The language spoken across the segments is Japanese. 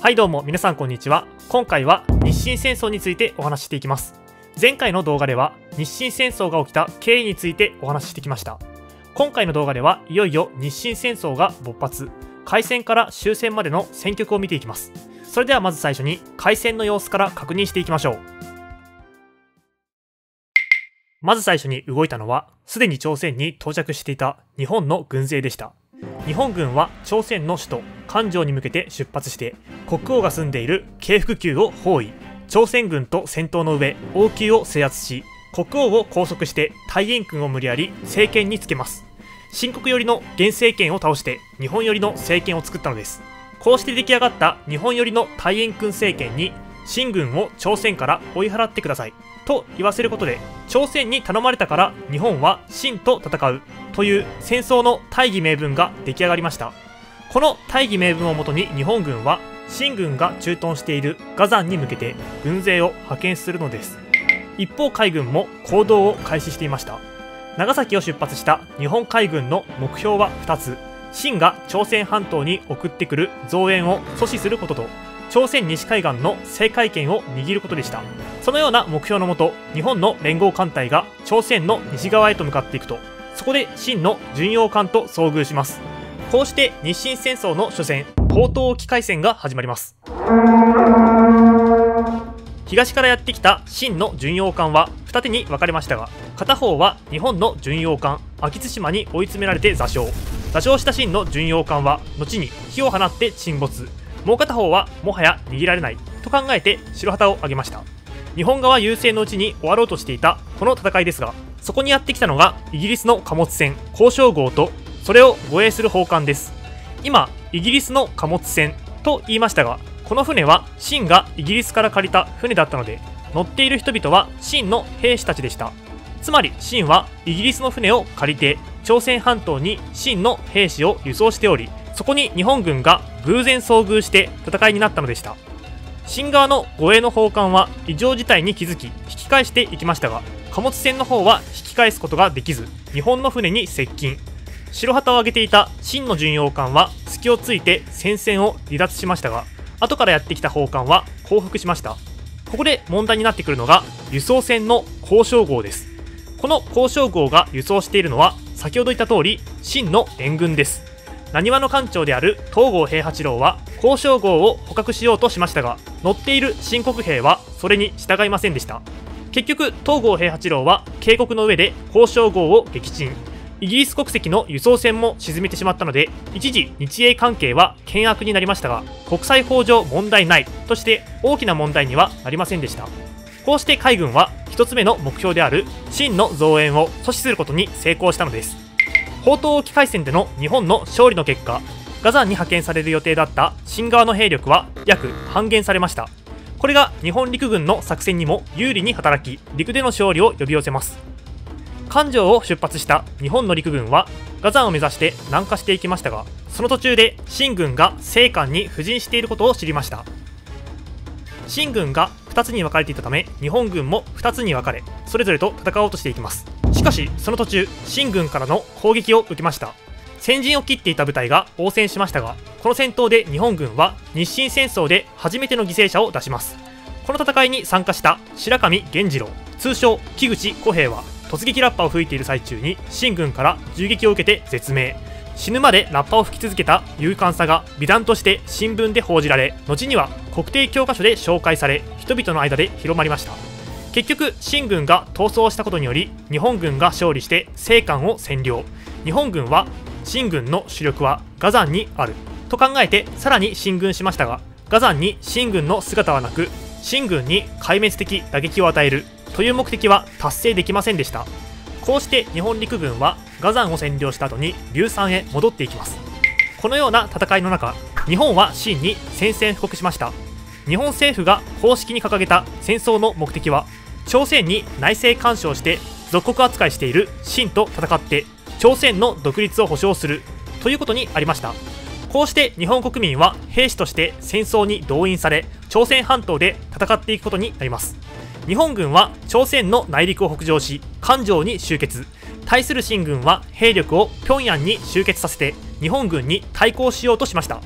はいどうも皆さんこんにちは。今回は日清戦争についてお話ししていきます。前回の動画では日清戦争が起きた経緯についてお話ししてきました。今回の動画ではいよいよ日清戦争が勃発、開戦から終戦までの戦局を見ていきます。それではまず最初に開戦の様子から確認していきましょう。まず最初に動いたのはすでに朝鮮に到着していた日本の軍勢でした。日本軍は朝鮮の首都漢城に向けて出発して国王が住んでいる京福宮を包囲、朝鮮軍と戦闘の上王宮を制圧し、国王を拘束して大元軍を無理やり政権につけます。清国寄りの元政権を倒して日本寄りの政権を作ったのです。こうして出来上がった日本寄りの大元軍政権に清軍を朝鮮から追い払ってくださいと言わせることで、朝鮮に頼まれたから日本は清と戦うという戦争の大義名分が出来上がりました。この大義名分をもとに日本軍は清軍が駐屯している崋山に向けて軍勢を派遣するのです。一方海軍も行動を開始していました。長崎を出発した日本海軍の目標は2つ。清が朝鮮半島に送ってくる増援を阻止することと、朝鮮西海岸の制海権を握ることでした。そのような目標のもと、日本の連合艦隊が朝鮮の西側へと向かっていくと、そこで清の巡洋艦と遭遇します。こうして日清戦争の初戦、江東沖海戦が始まります。東からやってきた清の巡洋艦は二手に分かれましたが、片方は日本の巡洋艦秋津島に追い詰められて座礁した清の巡洋艦は後に火を放って沈没、もう片方はもはや逃げられないと考えて白旗を上げました。日本側優勢のうちに終わろうとしていたこの戦いですが、そこにやってきたのがイギリスの貨物船交渉号とそれを護衛する砲艦です。今イギリスの貨物船と言いましたが、この船は清がイギリスから借りた船だったので、乗っている人々は清の兵士たちでした。つまり清はイギリスの船を借りて朝鮮半島に清の兵士を輸送しており、そこに日本軍が偶然遭遇して戦いになったのでした。清側の護衛の砲艦は異常事態に気づき引き返していきましたが、貨物船の方は引き返すことができず日本の船に接近。白旗を上げていた清の巡洋艦は隙をついて戦線を離脱しましたが、後からやってきた砲艦は降伏しました。ここで問題になってくるのが輸送船の交渉号です。この交渉号が輸送しているのは先ほど言った通り清の援軍です。浪速の艦長である東郷平八郎は交渉号を捕獲しようとしましたが、乗っている清国兵はそれに従いませんでした。結局東郷平八郎は渓谷の上で交渉号を撃沈、イギリス国籍の輸送船も沈めてしまったので、一時日英関係は険悪になりましたが、国際法上問題ないとして大きな問題にはなりませんでした。こうして海軍は一つ目の目標である清の増援を阻止することに成功したのです。江東沖海戦での日本の勝利の結果、崋山に派遣される予定だった清側の兵力は約半減されました。これが日本陸軍の作戦にも有利に働き、陸での勝利を呼び寄せます。漢城を出発した日本の陸軍は崋山を目指して南下していきましたが、その途中で清軍が西韓に布陣していることを知りました。清軍が2つに分かれていたため、日本軍も2つに分かれそれぞれと戦おうとしていきます。しかしその途中清軍からの攻撃を受けました。先陣を切っていた部隊が応戦しましたが、この戦闘で日本軍は日清戦争で初めての犠牲者を出します。この戦いに参加した白上源次郎、通称木口小平は突撃ラッパを吹いている最中に清軍から銃撃を受けて絶命。死ぬまでラッパを吹き続けた勇敢さが美談として新聞で報じられ、後には国定教科書で紹介され、人々の間で広まりました。結局清軍が逃走したことにより日本軍が勝利して西韓を占領。日本軍は清軍の主力は崋山にあると考えてさらに進軍しましたが、崋山に清軍の姿はなく、清軍に壊滅的打撃を与えるという目的は達成できませんでした。こうして日本陸軍は崋山を占領した後に龍山へ戻っていきます。このような戦いの中、日本は清に宣戦布告しました。日本政府が公式に掲げた戦争の目的は、朝鮮に内政干渉して属国扱いしている清と戦って朝鮮の独立を保障するということにありました。こうして日本国民は兵士として戦争に動員され、朝鮮半島で戦っていくことになります。日本軍は朝鮮の内陸を北上し漢城に集結、対する清軍は兵力を平壌に集結させて日本軍に対抗しようとしました。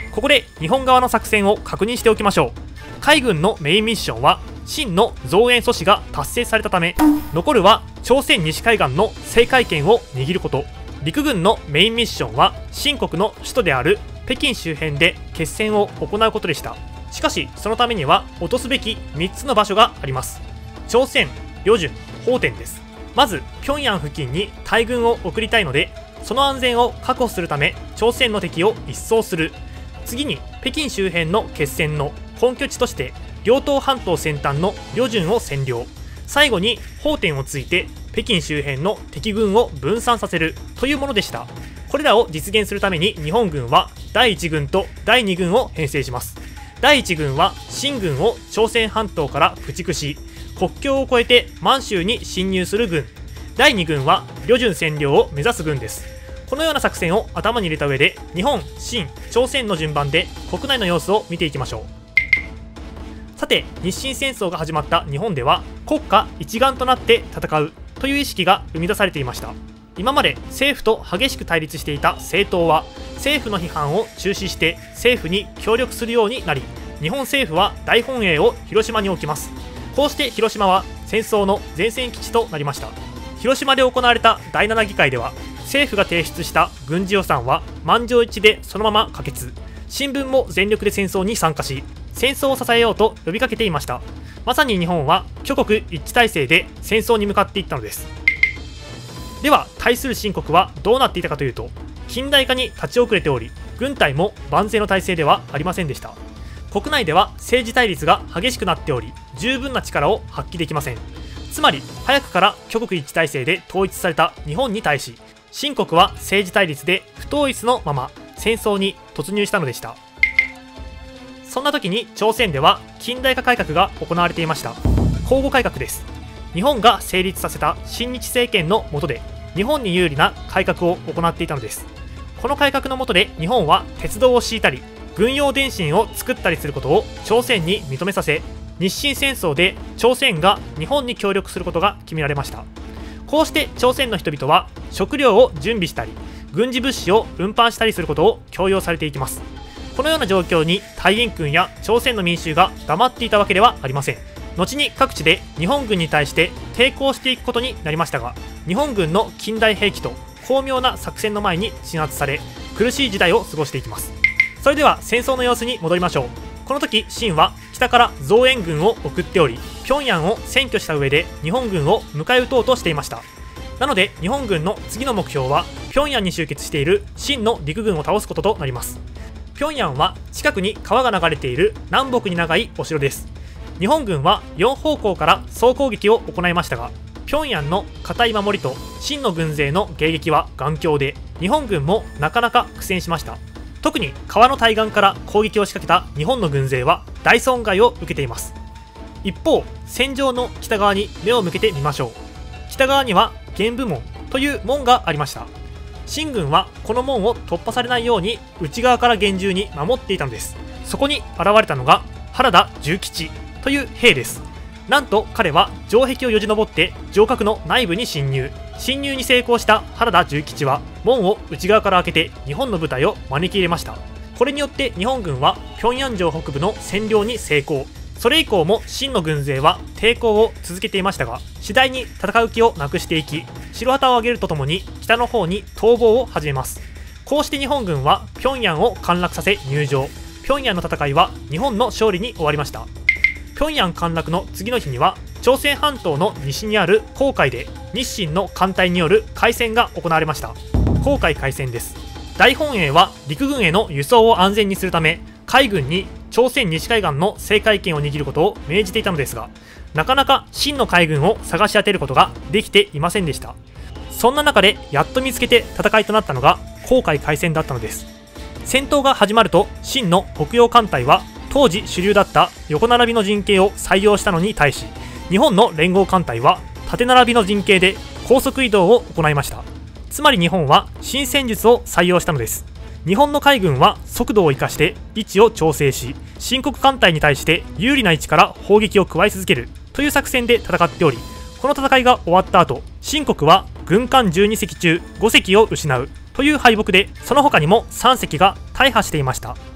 ここで日本側の作戦を確認しておきましょう。海軍のメインミッションは清の増援阻止が達成されたため、残るは朝鮮西海岸の制海権を握ること。陸軍のメインミッションは清国の首都である北京周辺で決戦を行うことでした。しかしそのためには落とすべき3つの場所があります。朝鮮、旅順、奉天です。まず平壌付近に大軍を送りたいので、その安全を確保するため朝鮮の敵を一掃する。次に北京周辺の決戦の本拠地として遼東半島先端の旅順を占領。最後に奉天をついて北京周辺の敵軍を分散させるというものでした。これらを実現するために日本軍は第1軍と第2軍を編成します。第1軍は清軍を朝鮮半島から駆逐し、国境を越えて満州に侵入する軍。第2軍は旅順占領を目指す軍です。このような作戦を頭に入れた上で、日本、清、朝鮮の順番で国内の様子を見ていきましょう。さて、日清戦争が始まった日本では国家一丸となって戦うという意識が生み出されていました。今まで政府と激しく対立していた政党は政府の批判を中止して政府に協力するようになり、日本政府は大本営を広島に置きます。こうして広島は戦争の前線基地となりました。広島で行われた第7議会では、政府が提出した軍事予算は満場一致でそのまま可決。新聞も全力で戦争に参加し、戦争を支えようと呼びかけていました。まさに日本は挙国一致体制で戦争に向かっていったのです。では対する清国はどうなっていたかというと、近代化に立ち遅れており、軍隊も万全の体制ではありませんでした。国内では政治対立が激しくなっており、十分な力を発揮できません。つまり早くから挙国一致体制で統一された日本に対し、清国は政治対立で不統一のまま戦争に突入したのでした。そんな時に朝鮮では近代化改革が行われていました。交互改革です。日本が成立させた親日政権の下で日本に有利な改革を行っていたのです。この改革の下で日本は鉄道を敷いたり軍用電信を作ったりすることを朝鮮に認めさせ、日清戦争で朝鮮が日本に協力することが決められました。こうして朝鮮の人々は食料を準備したり軍事物資を運搬したりすることを強要されていきます。このような状況に大院君や朝鮮の民衆が黙っていたわけではありません。後に各地で日本軍に対して抵抗していくことになりましたが、日本軍の近代兵器と巧妙な作戦の前に鎮圧され、苦しい時代を過ごしていきます。それでは戦争の様子に戻りましょう。この時清は北から増援軍を送っており、平壌を占拠した上で日本軍を迎え撃とうとしていました。なので日本軍の次の目標は平壌に集結している清の陸軍を倒すこととなります。平壌は近くに川が流れている南北に長いお城です。日本軍は4方向から総攻撃を行いましたが、平壌の堅い守りと清の軍勢の迎撃は頑強で、日本軍もなかなか苦戦しました。特に川の対岸から攻撃を仕掛けた日本の軍勢は大損害を受けています。一方、戦場の北側に目を向けてみましょう。北側には玄武門という門がありました。清軍はこの門を突破されないように内側から厳重に守っていたのです。そこに現れたのが原田重吉という兵です。なんと彼は城壁をよじ登って城郭の内部に侵入に成功した原田重吉は門を内側から開けて日本の部隊を招き入れました。これによって日本軍は平壌城北部の占領に成功。それ以降も清の軍勢は抵抗を続けていましたが、次第に戦う気をなくしていき、白旗を上げるとともに北の方に逃亡を始めます。こうして日本軍は平壌を陥落させ入城。平壌の戦いは日本の勝利に終わりました。平壌陥落の次の日には朝鮮半島の西にある黄海で日清の艦隊による海戦が行われました。黄海海戦です。大本営は陸軍への輸送を安全にするため、海軍に朝鮮西海岸の制海権を握ることを命じていたのですが、なかなか清の海軍を探し当てることができていませんでした。そんな中でやっと見つけて戦いとなったのが黄海海戦だったのです。戦闘が始まると清の北洋艦隊は当時主流だった横並びの陣形を採用したのに対し、日本の連合艦隊は縦並びの陣形で高速移動を行いました。つまり日本は新戦術を採用したのです。日本の海軍は速度を生かして位置を調整し、清国艦隊に対して有利な位置から砲撃を加え続けるという作戦で戦っており、この戦いが終わった後、清国は軍艦12隻中5隻を失うという敗北で、その他にも3隻が大破していました。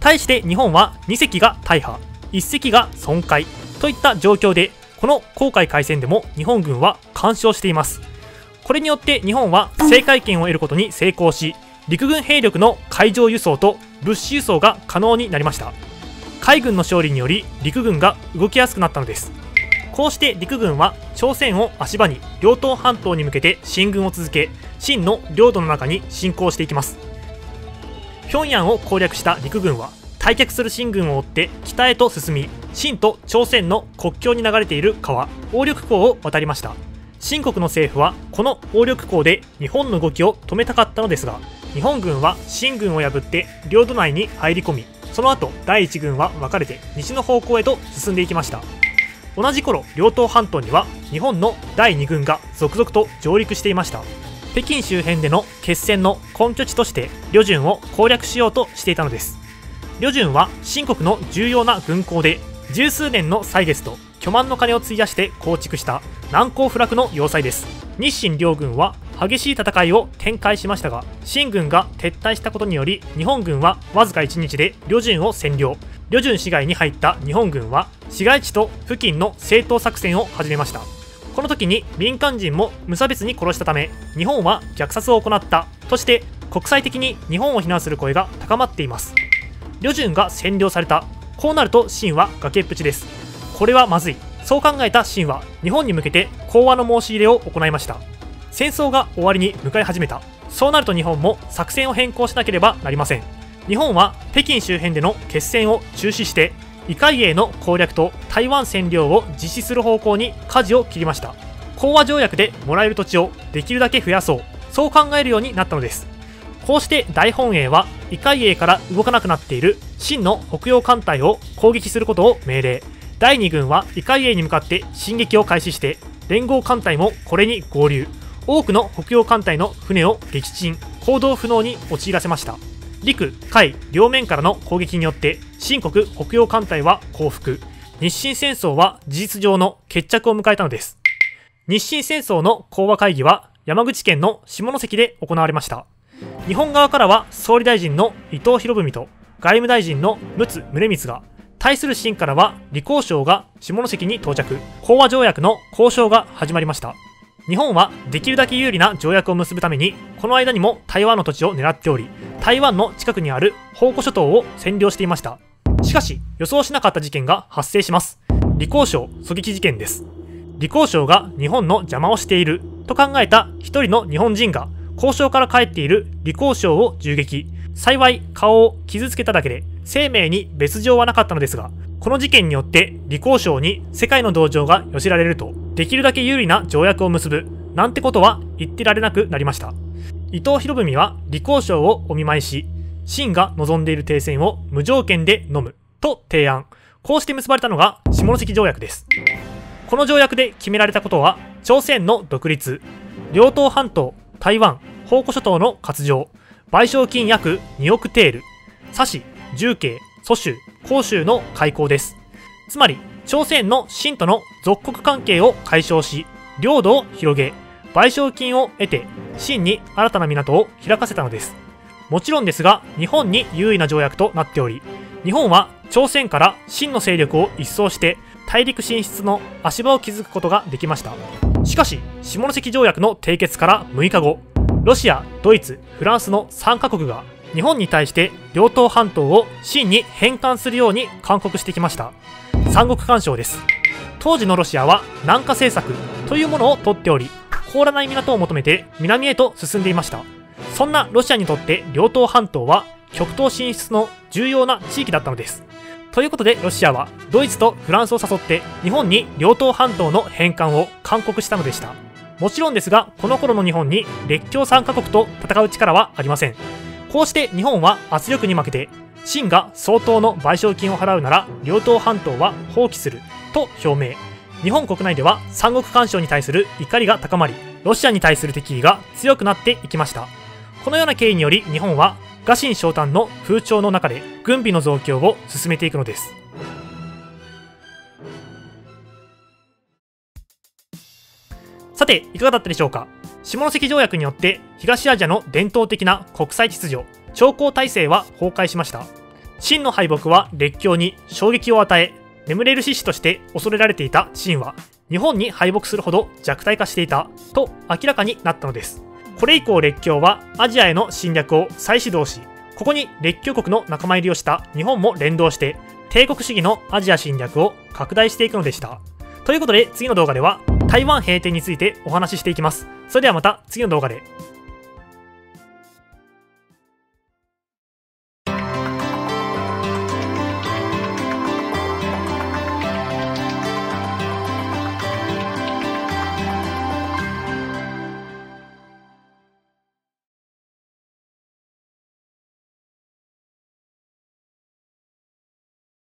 対して日本は2隻が大破、1隻が損壊といった状況で、この黄海海戦でも日本軍は完勝しています。これによって日本は制海権を得ることに成功し、陸軍兵力の海上輸送と物資輸送が可能になりました。海軍の勝利により陸軍が動きやすくなったのです。こうして陸軍は朝鮮を足場に遼東半島に向けて進軍を続け、清の領土の中に侵攻していきます。平壌を攻略した陸軍は退却する清軍を追って北へと進み、清と朝鮮の国境に流れている川鴨緑江を渡りました。清国の政府はこの鴨緑江で日本の動きを止めたかったのですが、日本軍は清軍を破って領土内に入り込み、その後第一軍は分かれて西の方向へと進んでいきました。同じ頃、遼東半島には日本の第2軍が続々と上陸していました。北京周辺での決戦の根拠地として旅順を攻略しようとしていたのです。旅順は清国の重要な軍港で、十数年の歳月と巨万の金を費やして構築した難攻不落の要塞です。日清両軍は激しい戦いを展開しましたが、清軍が撤退したことにより日本軍はわずか1日で旅順を占領。旅順市街に入った日本軍は市街地と付近の正当作戦を始めました。この時に民間人も無差別に殺したため、日本は虐殺を行ったとして国際的に日本を非難する声が高まっています。旅順が占領された。こうなると清は崖っぷちです。これはまずい。そう考えた清は日本に向けて講和の申し入れを行いました。戦争が終わりに向かい始めた。そうなると日本も作戦を変更しなければなりません。日本は北京周辺での決戦を中止して、異海泳の攻略と台湾占領を実施する方向に舵を切りました。講和条約でもらえる土地をできるだけ増やそう、そう考えるようになったのです。こうして大本営は異海泳から動かなくなっている清の北洋艦隊を攻撃することを命令。第2軍は異海泳に向かって進撃を開始して、連合艦隊もこれに合流。多くの北洋艦隊の船を撃沈、行動不能に陥らせました。陸海両面からの攻撃によって清国北洋艦隊は降伏。日清戦争は事実上の決着を迎えたのです。日清戦争の講和会議は山口県の下関で行われました。日本側からは総理大臣の伊藤博文と外務大臣の陸奥宗光が、対する清からは李鴻章が下関に到着。講和条約の交渉が始まりました。日本はできるだけ有利な条約を結ぶために、この間にも台湾の土地を狙っており、台湾の近くにある澎湖諸島を占領していました。しかし予想しなかった事件が発生します。李鴻章狙撃事件です。李鴻章が日本の邪魔をしていると考えた一人の日本人が、交渉から帰っている李鴻章を銃撃。幸い顔を傷つけただけで生命に別状はなかったのですが、この事件によって李鴻章に世界の同情が寄せられると、できるだけ有利な条約を結ぶなんてことは言ってられなくなりました。伊藤博文は李鴻章をお見舞いし、清が望んでいる停戦を無条件で飲むと提案。こうして結ばれたのが下関条約です。この条約で決められたことは、朝鮮の独立、遼東半島、台湾、澎湖諸島の割譲、賠償金約2億テール、沙市、重慶、蘇州、広州の開港です。つまり、朝鮮の清との属国関係を解消し、領土を広げ、賠償金を得て、清に新たな港を開かせたのです。もちろんですが、日本に優位な条約となっており、日本は朝鮮から清の勢力を一掃して、大陸進出の足場を築くことができました。しかし、下関条約の締結から6日後、ロシア、ドイツ、フランスの3カ国が日本に対して遼東半島を清に返還するように勧告してきました。三国干渉です。当時のロシアは南下政策というものをとっており、凍らない港を求めて南へと進んでいました。そんなロシアにとって遼東半島は極東進出の重要な地域だったのです。ということでロシアはドイツとフランスを誘って日本に遼東半島の返還を勧告したのでした。もちろんですが、この頃の日本に列強3カ国と戦う力はありません。こうして日本は圧力に負けて、清が相当の賠償金を払うなら遼東半島は放棄すると表明。日本国内では三国干渉に対する怒りが高まり、ロシアに対する敵意が強くなっていきました。このような経緯により日本は臥薪嘗胆の風潮の中で軍備の増強を進めていくのです。さて、いかがだったでしょうか。下関条約によって東アジアの伝統的な国際秩序、朝貢体制は崩壊しました。 秦の敗北は列強に衝撃を与え、眠れる獅子として恐れられていた秦は日本に敗北するほど弱体化していたと明らかになったのです。これ以降列強はアジアへの侵略を再始動し、ここに列強国の仲間入りをした日本も連動して帝国主義のアジア侵略を拡大していくのでした。ということで次の動画では台湾平定についてお話ししていきます。それではまた次の動画で。